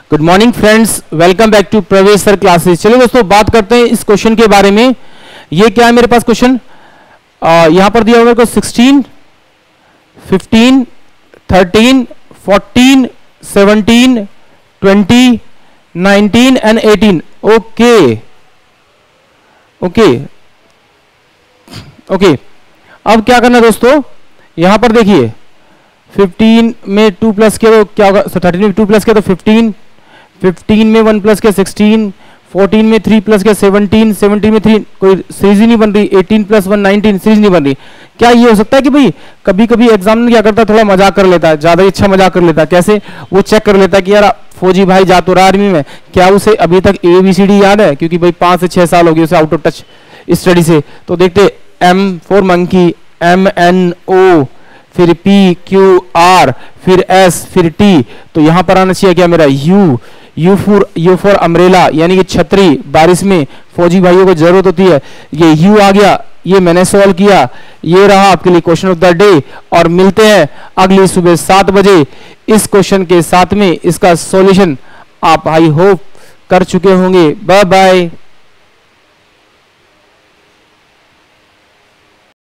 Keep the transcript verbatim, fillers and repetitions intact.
Good morning friends, welcome back to Pravesh sir classes. चलिए दोस्तों बात करते हैं इस क्वेश्चन के बारे में। ये क्या है मेरे पास क्वेश्चन, यहां पर दिया हुआ मेरे को sixteen, fifteen, thirteen, fourteen, seventeen, twenty, nineteen and eighteen. Okay okay okay अब क्या करना है दोस्तों, यहां पर देखिए फिफ्टीन में टू प्लस किया तो क्या होगा, थर्टीन में टू प्लस किया तो फिफ्टीन, फिफ्टीन में वन प्लस किया सिक्सटीन, फोर्टीन में थ्री प्लस किया सेवनटीन, सेवनटीन में थ्री, कोई सीरीज ही नहीं बन रही, eighteen plus one nineteen, series नहीं बन रही। क्या ये हो सकता है कि भाई कभी कभी एग्जाम में क्या करता है, थोड़ा मजाक कर लेता है, ज्यादा ही अच्छा मजाक कर लेता है। कैसे, वो चेक कर लेता है कि यार फौजी भाई जा तो रहा आर्मी में, क्या उसे अभी तक ए बी सी डी याद है, क्योंकि भाई पांच से छह साल हो गए उसे आउट ऑफ टच स्टडी से। तो देखते M for monkey, M N O, फिर पी क्यू आर, फिर एस, फिर टी। तो यहां पर आना चाहिए क्या मेरा U, U for U for umbrella, यानी कि छतरी, बारिश में फौजी भाइयों को जरूरत होती है। ये यू आ गया, ये मैंने सॉल्व किया, ये रहा आपके लिए क्वेश्चन ऑफ द डे। और मिलते हैं अगली सुबह सात बजे इस क्वेश्चन के साथ में। इसका सॉल्यूशन आप आई होप कर चुके होंगे। Bye bye.